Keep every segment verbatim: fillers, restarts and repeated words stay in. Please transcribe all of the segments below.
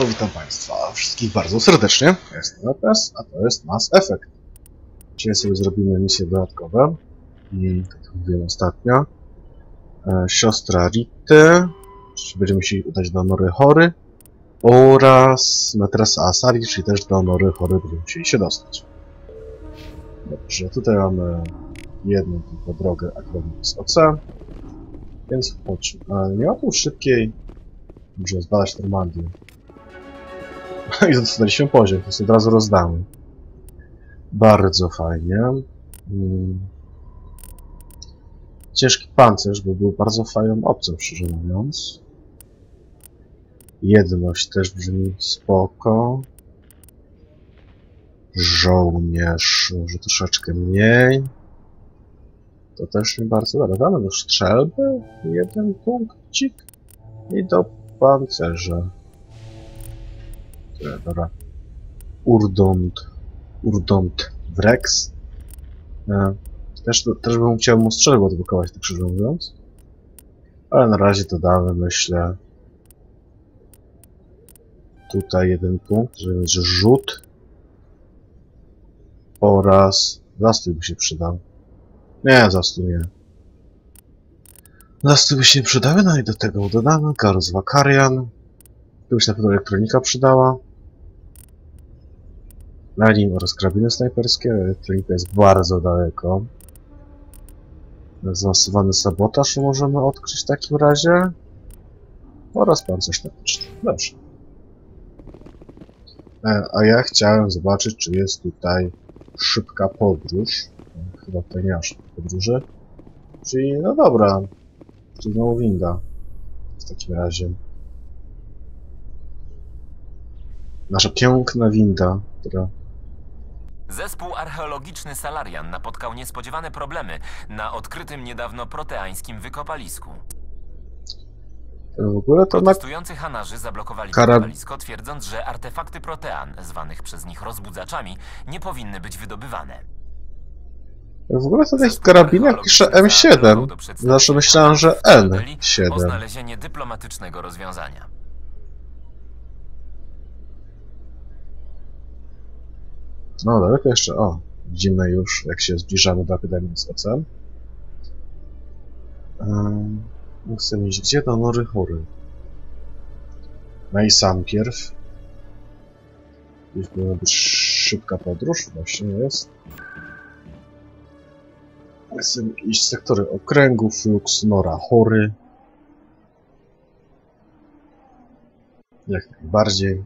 witam Państwa wszystkich bardzo serdecznie. Ja jestem Epes, a to jest Mass Effect. Dzisiaj sobie zrobimy misje dodatkowe. I, tak jak mówiłem ostatnio. E, siostra Rity. Będziemy musieli udać do Nory Hory. Oraz Metresa Asari, czyli też do Nory Hory będziemy musieli się dostać. Dobrze, tutaj mamy jedną tylko drogę Akropolis O C. Więc chodźmy. Ale nie ma tu szybkiej. Muszę zbadać Normandię. I dostaliśmy poziom, więc od razu rozdamy. Bardzo fajnie. Hmm. Ciężki pancerz, bo był bardzo fajną opcją, szczerze mówiąc. Jedność też brzmi spoko. Żołnierz, może troszeczkę mniej. To też nie bardzo dobre. Damy do strzelby jeden punkcik i do pancerza. Dobra. Urdont. Urdont Wrex. E, też, też bym chciał mu strzelbę odblokować, tak szczerze mówiąc. Ale na razie to damy, myślę. Tutaj jeden punkt, żeby mieć rzut. Oraz zastój by się przydał. Nie, zastój nie. Zastój by się nie przydały, no i do tego dodamy Garus Vakarian. Tu by się na pewno elektronika przydała. Na nim oraz karabiny snajperskie. Elektronika jest bardzo daleko. Zaawansowany sabotaż możemy odkryć w takim razie. Oraz pancerz taktyczny. Dobrze. A ja chciałem zobaczyć, czy jest tutaj szybka podróż. Chyba tutaj nie ma szybkiej podróży. Czyli, no dobra. Czyli znowu winda. W takim razie. Nasza piękna winda, która... Zespół archeologiczny Salarian napotkał niespodziewane problemy na odkrytym niedawno proteańskim wykopalisku. W ogóle to na... Protestujący Hanarzy zablokowali Karab... wykopalisko, twierdząc, że artefakty protean, zwanych przez nich rozbudzaczami, nie powinny być wydobywane. W ogóle to w karabinach pisze M siedem. Zawsze myślałem, że N siedem. O znalezienie dyplomatycznego rozwiązania. No daleko jeszcze, o, widzimy już, jak się zbliżamy do Akademii O C. Um, chcę mieć gdzie? Do Nory Hory. No i sam pierw. Już powinna być szybka podróż, właśnie jest. Chcę iść w sektory okręgu, Flux, Nora Hory. Jak najbardziej.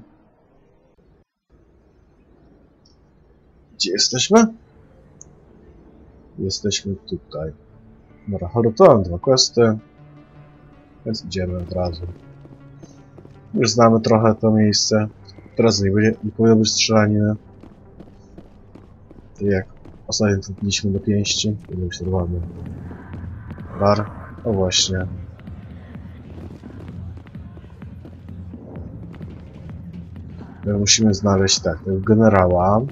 Gdzie jesteśmy? Jesteśmy tutaj. Nora Hory, to mam dwa questy. Więc idziemy od razu. Już znamy trochę to miejsce. Teraz nie, będzie, nie powinno być strzelaniny. Tak jak ostatnio trafiliśmy do pięści. Powinno być normalny bar. O właśnie. My musimy znaleźć tak, tego generała.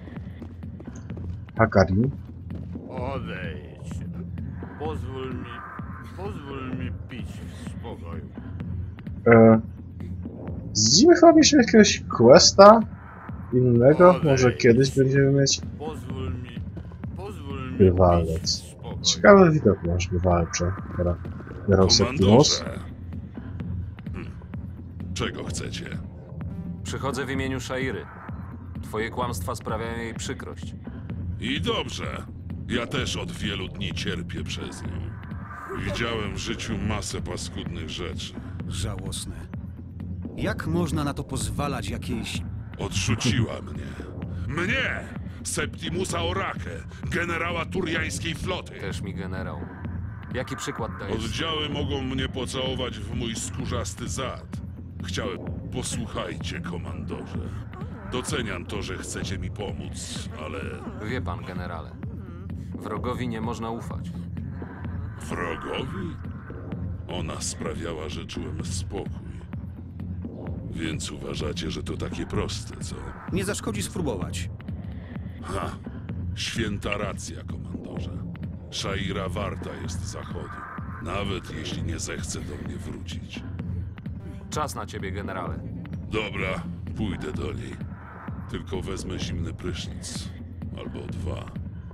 Hakari. Odejdź. Pozwól mi, pozwól mi pić w spokoju. E, z nim chyba mieliśmy jakiegoś questa innego. Odejdź. Może kiedyś będziemy mieć. Pozwól mi, pozwól mi Bywalec. pić w spokoju. Ciekawy widok masz bywalczy. Generał Septimus. Hmm. Czego chcecie? Przychodzę w imieniu Shairy. Twoje kłamstwa sprawiają jej przykrość. I dobrze. Ja też od wielu dni cierpię przez nią. Widziałem w życiu masę paskudnych rzeczy. Żałosne. Jak można na to pozwalać jakiejś... Odrzuciła mnie. Mnie! Septimusa Orakę, generała turiańskiej floty. Też mi generał. Jaki przykład dajesz? Oddziały mogą mnie pocałować w mój skórzasty zad. Chciałem... Posłuchajcie, komandorze. Doceniam to, że chcecie mi pomóc, ale... Wie pan, generale. Wrogowi nie można ufać. Wrogowi? Ona sprawiała, że czułem spokój. Więc uważacie, że to takie proste, co? Nie zaszkodzi spróbować. Ha! Święta racja, komandorze. Shaira warta jest zachodu. Nawet jeśli nie zechce do mnie wrócić. Czas na ciebie, generale. Dobra, pójdę do niej. Tylko wezmę zimny prysznic. Albo dwa.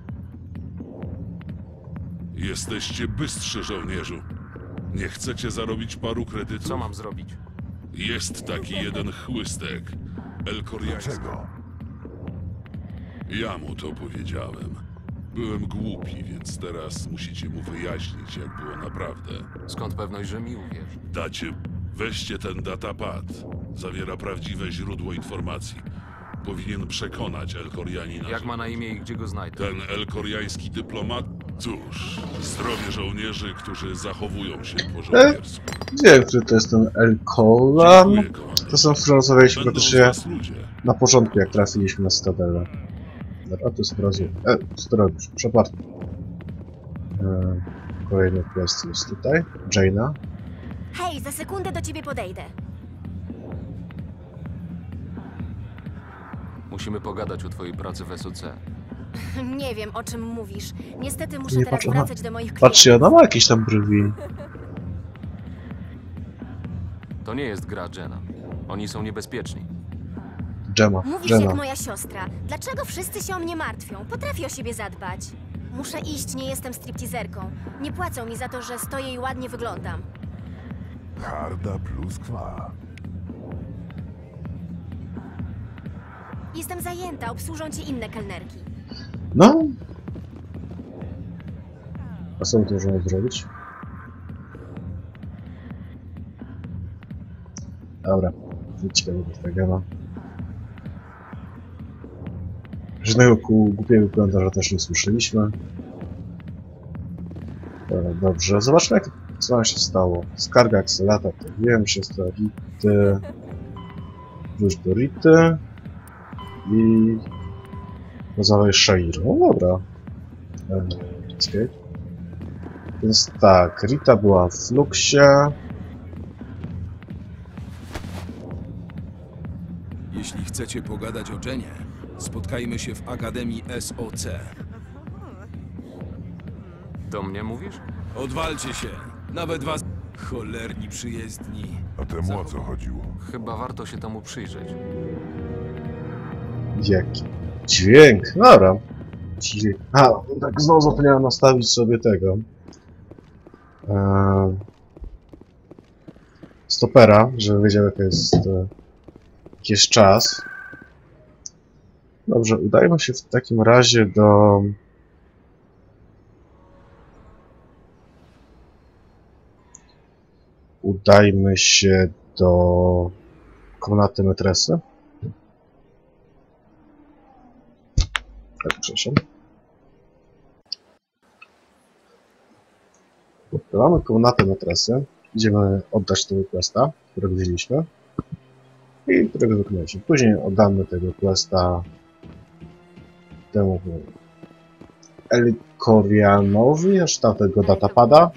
Jesteście bystrzy, żołnierzu. Nie chcecie zarobić paru kredytów? Co mam zrobić? Jest taki jeden chłystek. Elkoriański. Dlaczego? Ja mu to powiedziałem. Byłem głupi, więc teraz musicie mu wyjaśnić, jak było naprawdę. Skąd pewność, że mi uwierzy? Dacie... Weźcie ten datapad. Zawiera prawdziwe źródło informacji. Powinien przekonać Elkorianina. Jak ma na imię i gdzie go znajdę? Ten elkoriański dyplomat... Cóż, zdrowie żołnierzy, którzy zachowują się po żołniersku. Wiem, który to jest ten Elkolan. Dziękuję, kochanie. To są, z którym rozmawialiśmy Będą z praktycznie was ludzie. na początku, jak trafiliśmy na Stadelę. A to jest razu. E, co to robisz? Przepadł. E, kolejny quest jest tutaj. Jaina. Hej, za sekundę do ciebie podejdę. Musimy pogadać o twojej pracy w S O C. Nie wiem, o czym mówisz. Niestety muszę Nie, teraz patrz, ona- wracać do moich klientów. Patrzcie, ona ma jakieś tam brwi. To nie jest gra Jenna. Oni są niebezpieczni. Gemma. Mówisz Jenna. jak moja siostra. Dlaczego wszyscy się o mnie martwią? Potrafię o siebie zadbać. Muszę iść, nie jestem stripteaserką. Nie płacą mi za to, że stoję i ładnie wyglądam. Harda pluskwa. Jestem zajęta, obsłużą cię inne kelnerki. No. A co my tu możemy zrobić? Dobra. Nic ciekawego do tego ma. Żadnego ku głupiego komentarza też nie słyszeliśmy. Dobra, dobrze. Zobaczmy, jak co nam się stało. Skarga Axelata, to wiem, siostra Rity. Wróć do Rity. I... Pozwalaj Shairu. No dobra. Eee, escape. Więc tak, Rita była w Fluxie. Jeśli chcecie pogadać o Jenie, spotkajmy się w Akademii S O C. Do mnie mówisz? Odwalcie się! Nawet was... cholerni przyjezdni. A temu o co chodziło? Chyba warto się temu przyjrzeć. Jaki dźwięk. Dobra. Dźwięk. A, tak znowu zapomniałem nastawić sobie tego. Eee, stopera, żeby wiedział, jaki jest, e, jaki jest czas. Dobrze, udajmy się w takim razie do... Udajmy się do komnaty metresy. Tak, przepraszam. Mamy komnatę metresy. Idziemy oddać tego questa, którego wzięliśmy i którego wykonaliśmy. Później oddamy tego questa temu Elkorianowi, aż tam tego datapada.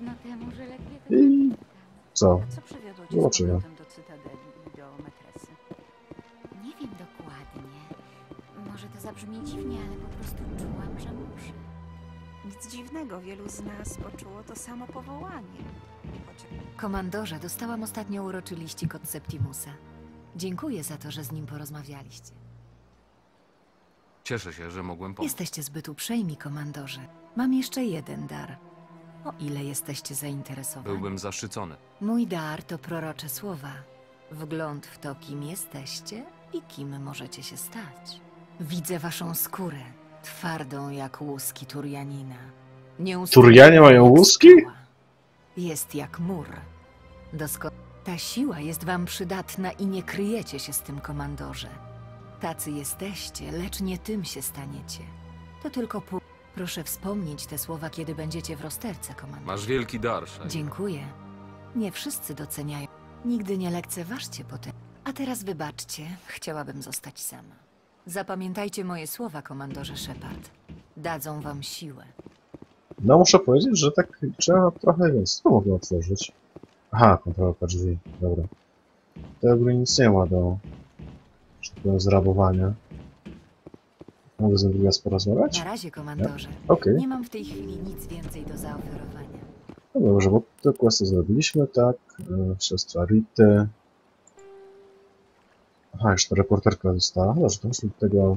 I co? Co przywiodło cię Zobaczymy. z powrotem do Cytadeli i do Metresy? Nie wiem dokładnie. Może to zabrzmi dziwnie, ale po prostu czułam, że muszę. Nic dziwnego, wielu z nas poczuło to samo powołanie. Choć Komandorze, dostałam ostatnio uroczy liścik od Septimusa. Dziękuję za to, że z nim porozmawialiście. Cieszę się, że mogłem pomóc. Jesteście zbyt uprzejmi, komandorze. Mam jeszcze jeden dar. O ile jesteście zainteresowani. Byłbym zaszczycony. Mój dar to prorocze słowa. Wgląd w to, kim jesteście i kim możecie się stać. Widzę waszą skórę, twardą jak łuski Turianina. Nieustannie Turianie mają jak łuski? skała. Jest jak mur. Dosko Ta siła jest wam przydatna i nie kryjecie się z tym, komandorze. Tacy jesteście, lecz nie tym się staniecie. To tylko pół... Proszę wspomnieć te słowa, kiedy będziecie w rozterce, komandorze. Masz wielki dar, Shai. Dziękuję. Nie wszyscy doceniają. Nigdy nie lekceważcie potem. A teraz wybaczcie, chciałabym zostać sama. Zapamiętajcie moje słowa, komandorze Shepard. Dadzą wam siłę. No muszę powiedzieć, że tak trzeba trochę jest. Co mogę otworzyć? Aha, kontrolka drzwi. Dobra. To ogólnie nic nie ma do, że tak powiem, zrabowania. Mogę z nim drugi raz porozmawiać? Na razie, komandorze. Okej. Nie mam w tej chwili nic więcej do zaoferowania. No dobrze, bo te questy zrobiliśmy, tak. E, siostra Rity. Aha, już ta reporterka została. Dobrze, to musimy tego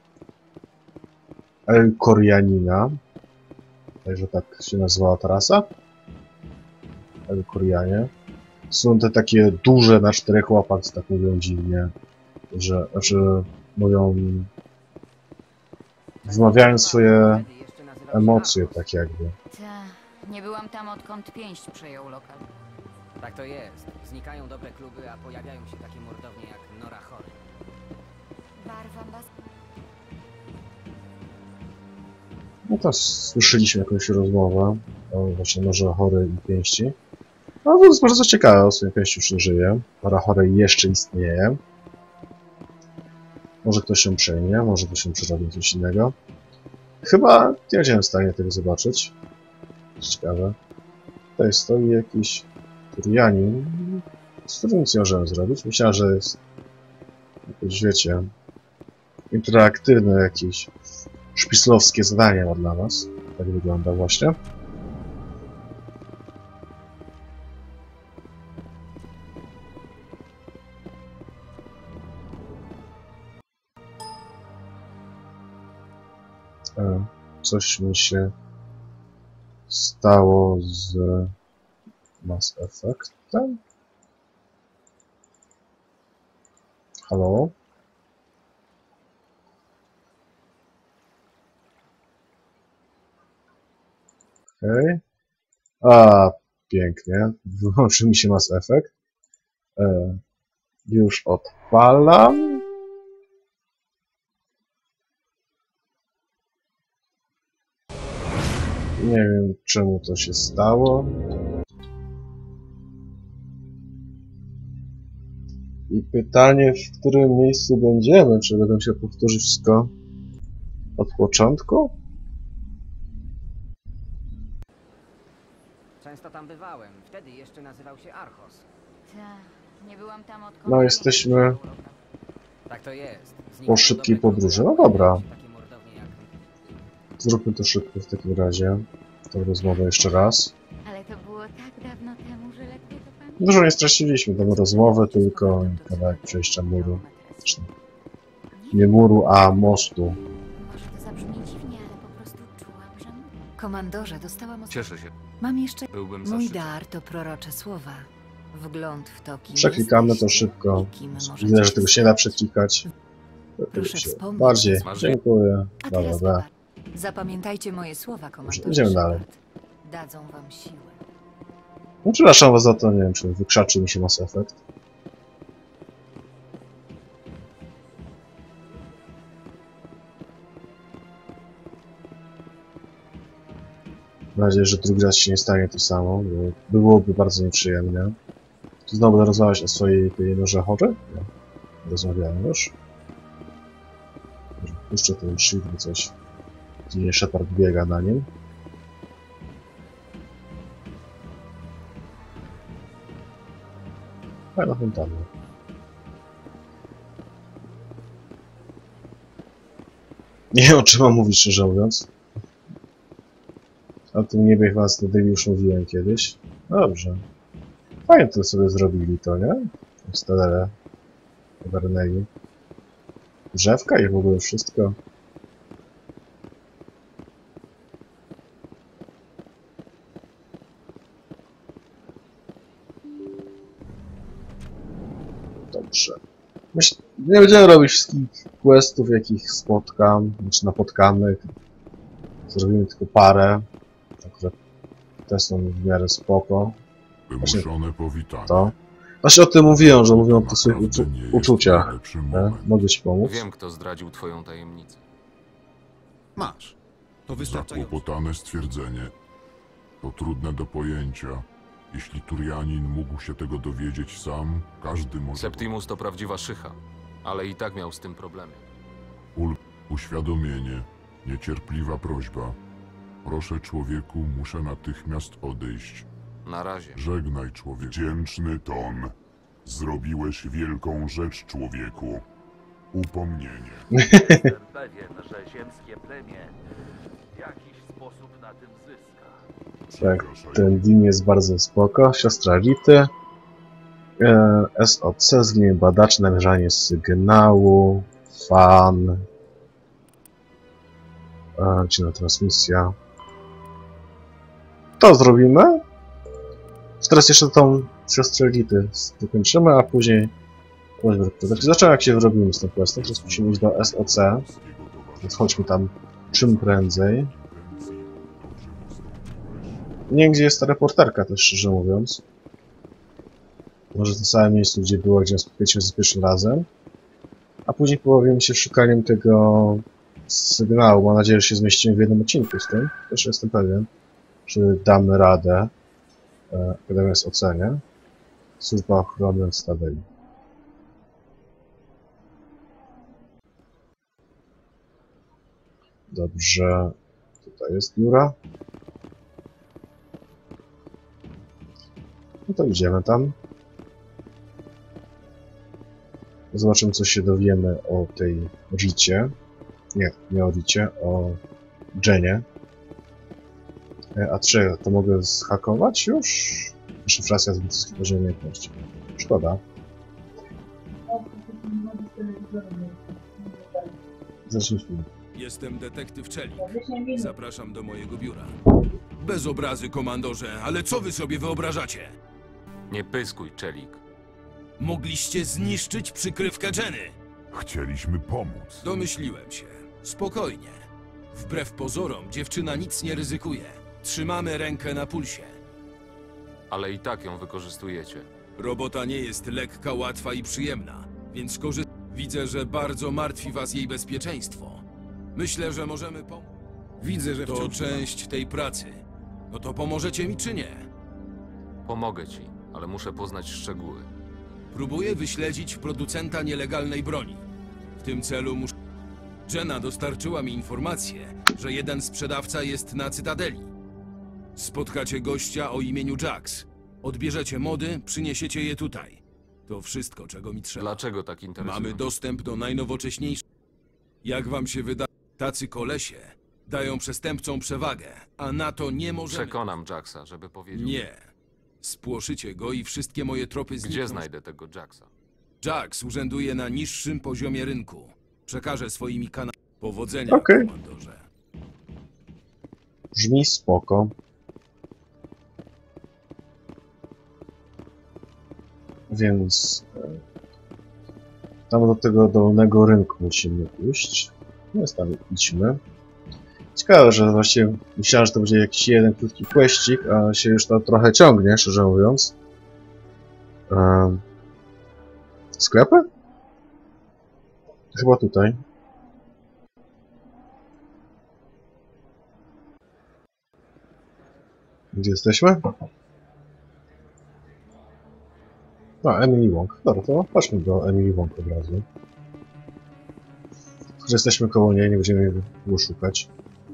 El Korianina. Także tak się nazywała ta rasa. El Korianie. Są te takie duże na czterech łapach, co tak mówią dziwnie. Że, że mówią... Wymawiają swoje emocje, tak jakby. Ta, nie byłam tam, odkąd pięść przejął lokal. Tak to jest. Znikają dobre kluby, a pojawiają się takie mordownie jak Nora Chory. Barwam was. No to słyszeliśmy jakąś rozmowę o właśnie Norze Chory i pięści. No to jest bardzo ciekawe, o sumie pięści już nie żyje. Nora Chory jeszcze istnieje. Może ktoś się przejmie, może ktoś się przerobi coś innego. Chyba nie będziemy w stanie tego zobaczyć. Ciekawe. Tutaj stoi jakiś Turianin, z którym nic nie możemy zrobić. Myślałem, że jest jakieś, wiecie, interaktywne jakieś szpislowskie zadanie ma dla nas. Tak wygląda właśnie. E, coś mi się stało z Mass Effectem? Halo? Okej. Okay. A, pięknie. Wyłączy mi się Mass Effect. E, już odpalam. Nie wiem, czemu to się stało. I pytanie, w którym miejscu będziemy? Czy będę się powtórzyć wszystko od początku? Często tam bywałem. Wtedy jeszcze nazywał się Archos. Ta, nie byłam tam, odkąd No, jesteśmy Tak to jest. po szybkiej podróży. No dobra. Zróbmy to szybko w takim razie. Tę rozmowę jeszcze raz. Ale to było tak dawno temu, że lepiej to pamiętam. Dużo nie straciliśmy. Tę rozmowę, tylko kawałek przejścia muru. Nie muru, a mostu. Może to zabrzmi dziwnie, ale po prostu czułam, że... Komandorze, dostałam... od- Cieszę się. Mam jeszcze... Byłbym Mój zaszczycony. dar to prorocze słowa. Wgląd w to, kim Przeklikamy to jesteście szybko. i kim możecie Widzę, że tego się da stać. przeklikać. Proszę wspomnieć. Bardziej. Smaży. Dziękuję. A Dobra, teraz dobra. popatrz. Zapamiętajcie moje słowa, komandorze. Idziemy dalej. Shepard. Dadzą wam siłę. No, przepraszam was za to, nie wiem, czy wykrzaczy mi się Mass Effect. Mam nadzieję, że drugi raz się nie stanie to samo, bo byłoby bardzo nieprzyjemnie. Tu znowu będę rozmawiać o swojej tej Norze Chory? Nie. Rozmawiałem już. Puszczę ten shift, bo coś... Gdzie Shepard biega na nim. Fajna fontanna. Nie wiem, o czym mam mówić, szczerze mówiąc. O tym niebie chyba wtedy już mówiłem kiedyś. Dobrze. Fajnie to sobie zrobili to, nie? Stadele ogarnęli. Drzewka i w ogóle wszystko. Dobrze. Myśl, nie będziemy robić wszystkich questów, jakich spotkam, znaczy napotkamy. Zrobimy tylko parę. Także te są w miarę spoko. Wymuszone powitanie. To. Właśnie o tym mówiłem, że mówią o tych swoich uczu uczuciach. Nie? Mogę ci pomóc? Wiem, kto zdradził twoją tajemnicę. Masz. To wystarczająco. Zakłopotane stwierdzenie. To trudne do pojęcia. Jeśli Turianin mógł się tego dowiedzieć sam, każdy może... Septimus to prawdziwa szycha, ale i tak miał z tym problemy. Ul... Uświadomienie. Niecierpliwa prośba. Proszę, człowieku, muszę natychmiast odejść. Na razie. Żegnaj, człowieku. Wdzięczny ton. Zrobiłeś wielką rzecz, człowieku. Upomnienie. Jestem pewien, że ziemskie plemię w jakiś sposób na tym zyska. Tak, ten Dean jest bardzo spoko. Siostra Rity. E, S O C, zgnienie badaczy, namierzanie sygnału, fan, e, dzienna transmisja. To zrobimy. Teraz jeszcze tą siostrę Elity dokończymy, a później zobaczymy, jak się wyrobimy z tą questem. Teraz musimy iść do S O C, więc chodźmy tam czym prędzej. Nie wiem, gdzie jest ta reporterka też, szczerze mówiąc. Może w tym samym miejscu, gdzie była, gdzie spotkaliśmy się za pierwszym razem. A później pobawimy się szukaniem tego sygnału. Mam nadzieję, że się zmieścimy w jednym odcinku z tym. Też jestem pewien, czy damy radę. Akademia jest ocenie. Służba ochrony Stadeli. Dobrze. Tutaj jest biura. No to idziemy tam. Zobaczymy, co się dowiemy o tej Ricie. Nie, nie o Ricie, o Jenie. A czy to mogę zhakować już? Szyfracja z wysokiego poziomu umiejętności. Szkoda. Zacznijmy. Jestem detektyw Czelik. Zapraszam do mojego biura. Bez obrazy, komandorze, ale co wy sobie wyobrażacie? Nie pyskuj, Czelik. Mogliście zniszczyć przykrywkę Jenny. Chcieliśmy pomóc. Domyśliłem się. Spokojnie. Wbrew pozorom, dziewczyna nic nie ryzykuje. Trzymamy rękę na pulsie. Ale i tak ją wykorzystujecie. Robota nie jest lekka, łatwa i przyjemna, więc korzystam. Widzę, że bardzo martwi was jej bezpieczeństwo. Myślę, że możemy pomóc. Widzę, że to część tej pracy. No to pomożecie mi czy nie? Pomogę ci, ale muszę poznać szczegóły. Próbuję wyśledzić producenta nielegalnej broni. W tym celu muszę... Jenna dostarczyła mi informację, że jeden sprzedawca jest na Cytadeli. Spotkacie gościa o imieniu Jax. Odbierzecie mody, przyniesiecie je tutaj. To wszystko, czego mi trzeba. Dlaczego tak interesuje? Mamy dostęp do najnowocześniejszych... Jak wam się wydaje, tacy kolesie dają przestępcom przewagę, a na to nie możemy... Przekonam Jaxa, żeby powiedział... Nie. Spłoszycie go i wszystkie moje tropy znikną. Gdzie znajdę tego Jaxa? Jax urzęduje na niższym poziomie rynku. Przekażę swoimi kanałami. Powodzenia, okay. Komandorze. Brzmi spoko. Więc tam do tego dolnego rynku musimy pójść. Więc tam idźmy. Ciekawe, że właściwie myślałem, że to będzie jakiś jeden krótki questik, a się już to trochę ciągnie, szczerze mówiąc. Um, sklepy? Chyba tutaj. Gdzie jesteśmy? No, Emily Wong. Dobra, to chodźmy do Emily Wong od razu. Choć jesteśmy koło niej, nie będziemy jej było szukać.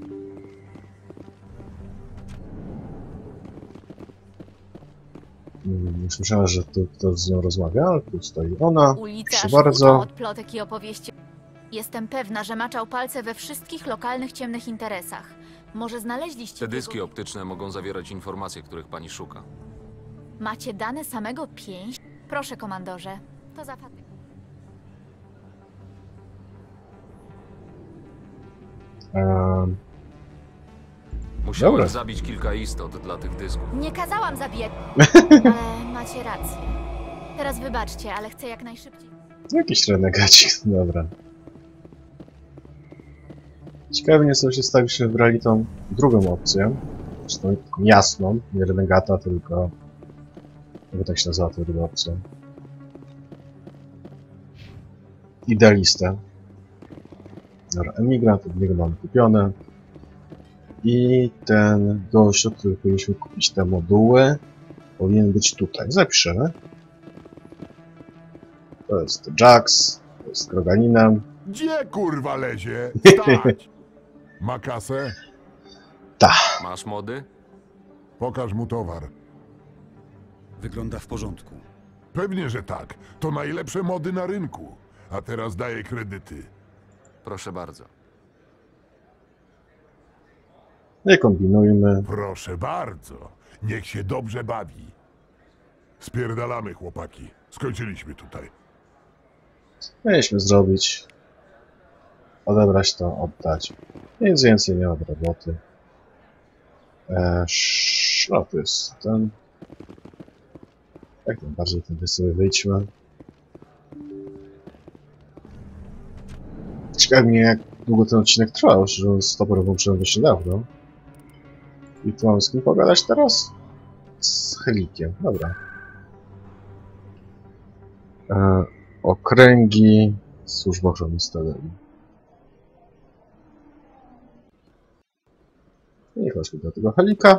Już myślałem, że tu ktoś z nią rozmawia, ale tu stoi ona. Ulica Proszę bardzo. od plotek i opowieści. Jestem pewna, że maczał palce we wszystkich lokalnych ciemnych interesach. Może znaleźliście... Te dyski optyczne mogą zawierać informacje, których pani szuka. Macie dane samego pięść? Proszę, komandorze. To za fatyk. Um. Musiałem Dobra. zabić kilka istot dla tych dysków. Nie kazałam zabijać, ale macie rację. Teraz wybaczcie, ale chcę jak najszybciej. Jakiś renegacik, dobra. Ciekawe mnie, co się stało, jakbyśmy wybrali tą drugą opcję. Zresztą taką jasną, nie renegata, tylko... Jak tak się nazywa ta druga opcja? Idealistę. Dobra, emigrant, od niego mamy kupione. I ten gość, od którego powinniśmy kupić te moduły, powinien być tutaj. Zapiszemy. To jest Jax, to jest Kroganinem. Gdzie kurwa lezie? Stać! Ma kasę? Ta. Masz mody? Pokaż mu towar. Wygląda w porządku. Pewnie, że tak. To najlepsze mody na rynku. A teraz daję kredyty. Proszę bardzo. Nie kombinujmy. Proszę bardzo. Niech się dobrze bawi. Spierdalamy, chłopaki. Skończyliśmy tutaj. Mieliśmy zrobić. Odebrać to, oddać. Nic więcej nie ma do roboty. Eee, no to jest ten. Jak najbardziej ten sobie wyjdźmy. Ciekawi mnie, jak długo ten odcinek trwał, że stopor włączyłem dość niedawno. I tu mam z kim pogadać teraz? Z Helikiem, dobra. E, okręgi, służba ochrony Stadeli. I chodźmy do tego Helika.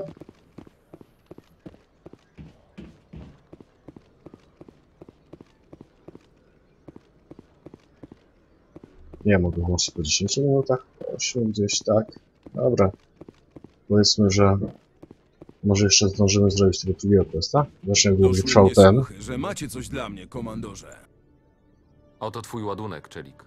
Nie mogę włączyć po dziesięciu minutach, osiem gdzieś, tak. Dobra. Powiedzmy, że może jeszcze zdążymy zrobić tego drugiego questa. Zresztą jak długo trwał ten. Słuchy, że macie coś dla mnie, komandorze. Oto twój ładunek, Czelik.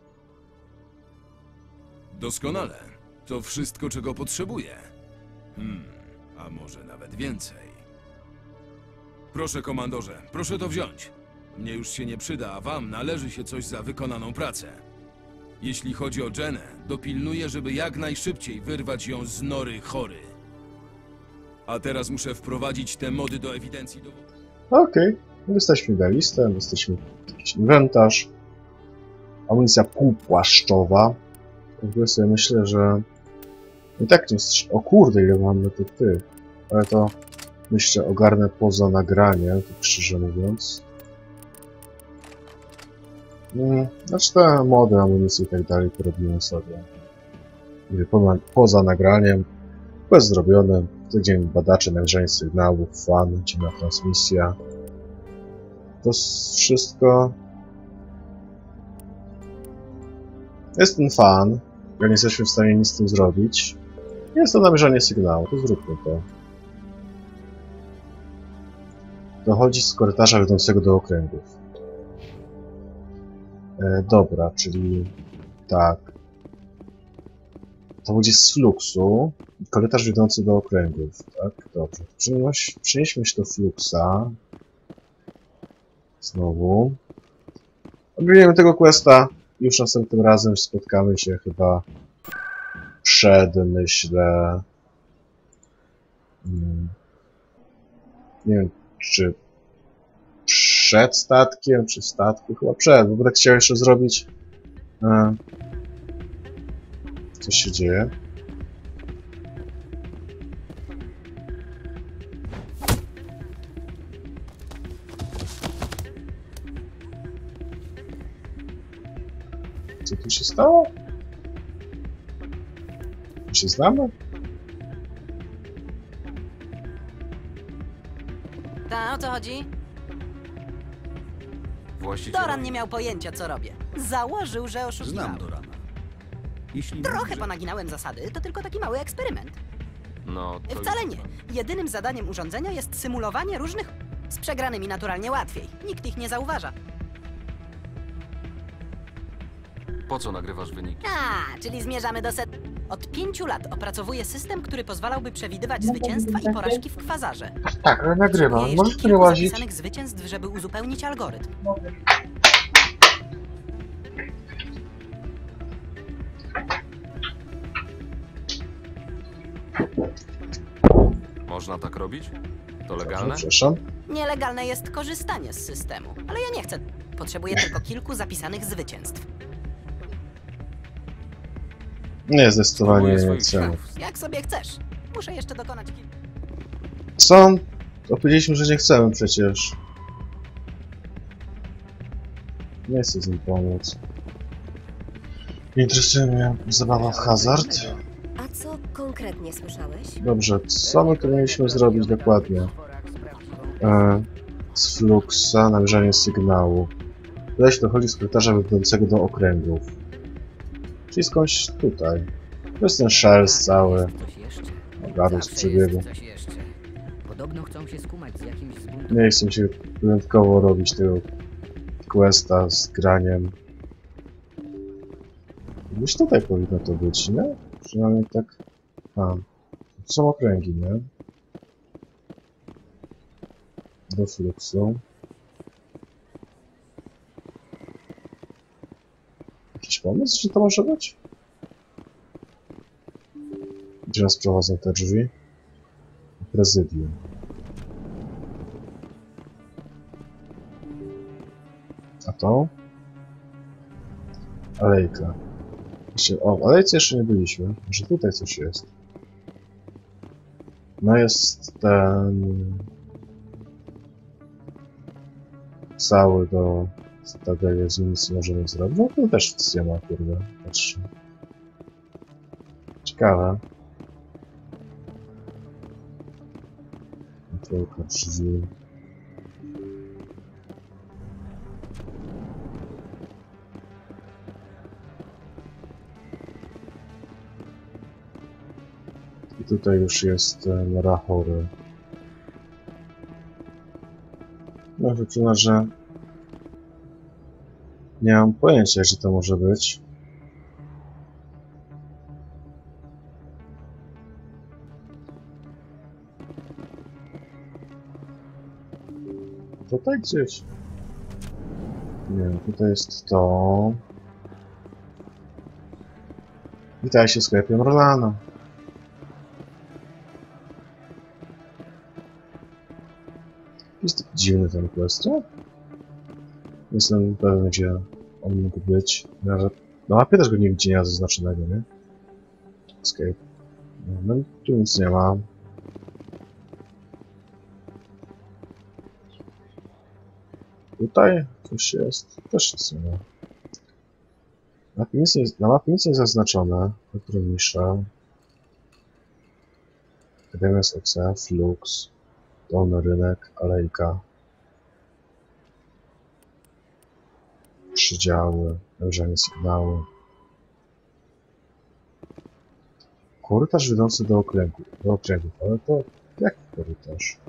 Doskonale. To wszystko, czego potrzebuję. Hmm, a może nawet więcej. Proszę, komandorze, proszę to wziąć. Mnie już się nie przyda, a wam należy się coś za wykonaną pracę. Jeśli chodzi o Jennę, dopilnuję, żeby jak najszybciej wyrwać ją z nory chory. A teraz muszę wprowadzić te mody do ewidencji dowodów. Okej, okay. Jesteśmy na listę, jesteśmy jakiś inwentarz. Amunicja półpłaszczowa. W sobie myślę, że i tak nie jest... O kurde, ile mamy tych tych. Ale to myślę ogarnę poza nagraniem, tak szczerze mówiąc. Hmm, znaczy te mody, amunicje i tak dalej porobimy sobie. Po, poza nagraniem. Quest zrobiony. Tydzień badacze, nagrzanie sygnałów, fan, dzienna transmisja. To wszystko. Jest ten fan. Jak nie jesteśmy w stanie nic z tym zrobić. Jest to namierzanie sygnału, to zróbmy to. Dochodzi z korytarza wiodącego do okręgów. E, dobra, czyli tak. To będzie z fluxu. Korytarz wiodący do okręgów, tak? Dobrze. Przenieśmy się do fluxa. Znowu. Odbijemy tego questa. Już następnym razem spotkamy się chyba przed, myślę... Hmm. Nie wiem, czy przed statkiem, czy w statku? Chyba przed, bo będę chciał jeszcze zrobić... E, co się dzieje? Co tu się stało? My się znamy? Ta, o co chodzi? Właściciel... Doran nie miał pojęcia, co robię. Założył, że oszukiwałem. Znam Dorana. Jeśli Trochę mówisz, że- ponaginałem zasady, to tylko taki mały eksperyment. No, to Wcale już- nie. Jedynym zadaniem urządzenia jest symulowanie różnych... Z przegranymi naturalnie łatwiej. Nikt ich nie zauważa. Po co nagrywasz wyniki? A, czyli zmierzamy do set... Od pięciu lat opracowuję system, który pozwalałby przewidywać zwycięstwa i porażki w kwazarze. Tak, ale nagrywam. Potrzebuję Możesz jeszcze tu kilku łazić? zapisanych zwycięstw, żeby uzupełnić algorytm. Można tak robić? To legalne? Przepraszam. Nielegalne jest korzystanie z systemu, ale ja nie chcę. Potrzebuję tylko kilku zapisanych zwycięstw. Nie, zdecydowanie Spróbuję nie swoich chcemy. Jak sobie chcesz. Muszę jeszcze dokonać kilku... Co? To powiedzieliśmy, że nie chcemy przecież. Nie chcę z nim pomóc. Nie interesuje mnie zabawa w hazard. A co konkretnie słyszałeś? Dobrze, co my tu mieliśmy zrobić dokładnie? E, z fluxa, namierzanie sygnału. Leś dochodzi z korytarza wiodącego do okręgów. Czyli skądś tutaj. To jest ten szelst cały. Ogarnął z przebiegu. Coś jeszcze. Podobno chcą się skumać z jakimś zbuntowaniem. Nie chcę się wyjątkowo robić tego questa z graniem. Gdzieś tutaj powinno to być, nie? Przynajmniej tak... A, to są okręgi, nie? do Fluxu. Jakiś pomysł, że to może być? Gdzie nas prowadzą te drzwi? Prezydium. A to? Alejka. Jeszcze, o, w alejce jeszcze nie byliśmy. Może tutaj coś jest. No jest ten... cały do Cytadeli, z nim nic nie możemy zrobić. No tu też nic nie ma, kurde. Patrzcie. Ciekawe. Kontrolka drzwi. I tutaj już jest ten Rahory. Muszę przyznać, że nie mam pojęcia, że to może być. Tutaj gdzieś. Nie, tutaj jest to. Witaj się sklepem Rolana. Jest taki dziwny ten quest, nie? Jestem pewien, gdzie on mógł być. Nawet na mapie też go nie widzi zaznaczonego, nie? Escape. No, tu nic nie ma. Tutaj coś jest. Też nic nie ma. Na mapie nic nie, na mapie nic nie zaznaczone. Elektronisza. Akademia S O C, Flux. Dolny rynek, alejka. Przydziały, nabierzanie sygnały. Korytarz wiodący do okręgu, do okręgów, ale to jaki korytarz?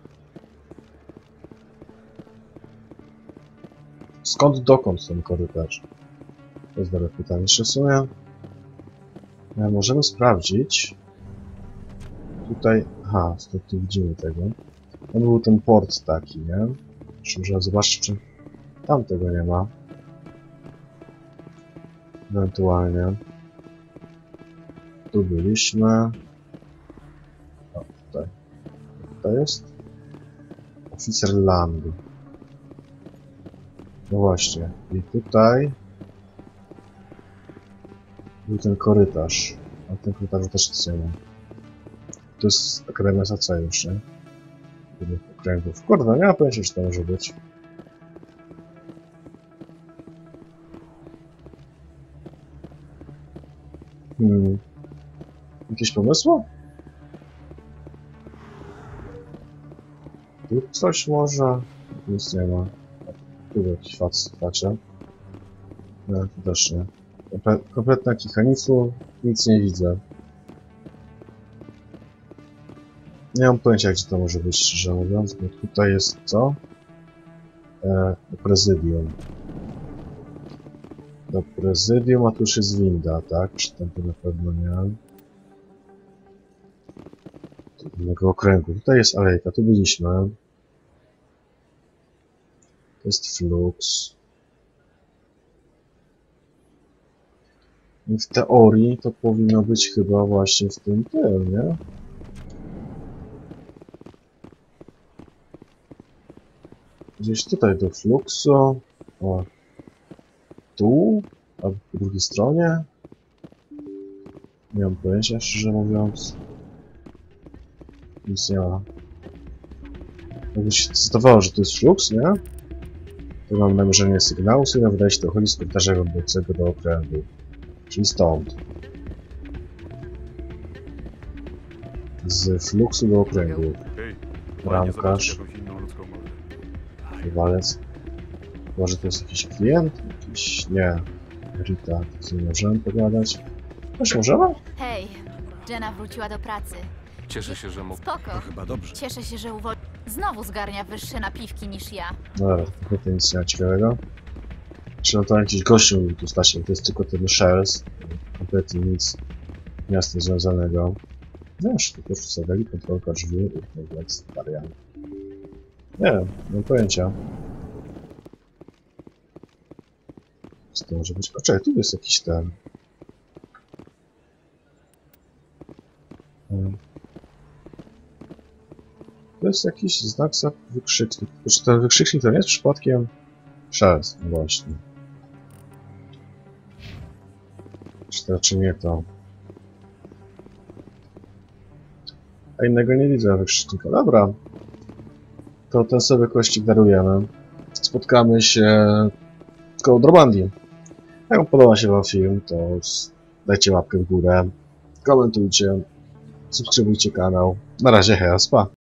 Skąd dokąd ten korytarz? To jest dobre pytanie. Jeszcze w sumie możemy sprawdzić. Tutaj, aha, tu widzimy tego. On był ten port taki, nie? Muszę zobaczyć, czy tam tego nie ma. Ewentualnie. Tu byliśmy. O, tutaj. Tutaj jest. Oficer Lang. No właśnie. I tutaj był ten korytarz. A ten korytarz też nic nie ma. To jest Akademia S O C już, nie? Okręgów. Kurde, nie mam pojęcia, czy to może być. Hmm. Jakieś pomysły? Tu coś może? Nic nie ma. Tu jakiś facet patrzę. No, tu też nie. Kompletna kichanicu, nic nie widzę. Nie mam pojęcia, gdzie to może być, szczerze mówiąc, bo tutaj jest co? E, prezydium. Do prezydium, a tu już jest winda, tak? Czy tam to na pewno nie? Do innego okręgu. Tutaj jest alejka, tu byliśmy. To jest Flux. I w teorii to powinno być chyba właśnie w tym tym, nie? Gdzieś tutaj do Fluxu. O. Tu? A po drugiej stronie? Nie mam pojęcia, szczerze mówiąc. Nic nie ma. Jakby się zdawało, że to jest Flux, nie? Tu mam namierzenie sygnału, sygnał wydaje się dochodzi z korytarza wiodącego do okręgu. Czyli stąd. Z Fluxu do okręgu. Bramkarz. Walec. Może to jest jakiś klient? Jakiś... nie. Rita, z nim możemy pogadać? Też możemy? Hej, Jenna wróciła do pracy. Cieszę się, że mógł. Spoko. To chyba dobrze. Cieszę się, że uwol... Znowu zgarnia wyższe napiwki niż ja. No dobra, to nic nie ma ciekawego. Czy no to jakiś gościu tu stać, to jest tylko ten Shells. Kompletnie nic nie ma z tym związanego. No już, tu też wstawili kontrolka drzwi i jest wariant. Nie wiem, nie mam pojęcia. Co to może być? O, czekaj, tu jest jakiś ten... Hmm. To jest jakiś znak za wykrzyknik. Czy ten wykrzyknik to nie jest przypadkiem? Szelest, no właśnie. Czy to, czy nie to? A innego nie widzę wykrzyknika. Dobra. To ten sobie kości darujemy. Spotkamy się koło Dromandii. Jak podoba się wam film, to dajcie łapkę w górę, komentujcie, subskrybujcie kanał. Na razie, hej, spa!